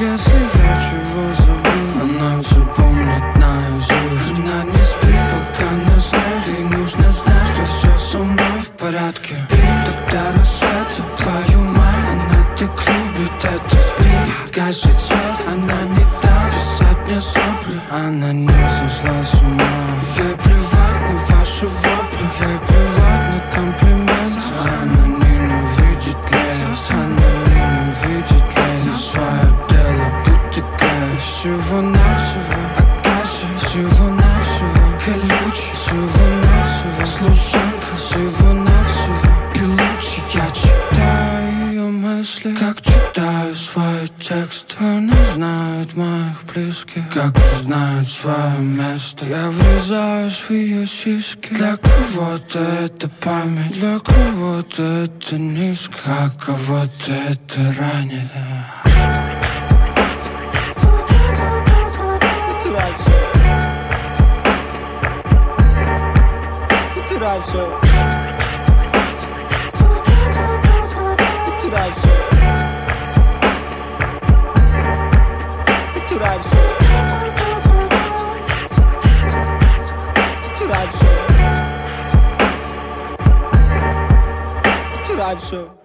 если я чего забыл, она все помнит наизусть. Она не спит, пока не знает, ей нужно знать, что все со мной в порядке. Тогда рассветы, твою мать, она так любит этот бит. Гасит свет, она не даст писать мне сопли. Она не сошла с ума. Ей плевать на ваши вопли, ей плевать на комплименты. Она ненавидит лезть, она ненавидит лезть. Свое дело, будто грязь. Всего-навсего agasshi, всего-навсего колючий, всего-навсего служанка, всего-навсего пилучий. Я читаю ее мысли, как читаю свои тексты. Она знает моих близких, как знает свое место. Я врезаюсь в ее сиськи. Для кого-то это память, для кого-то это низко, а кого-то это ранит. Show.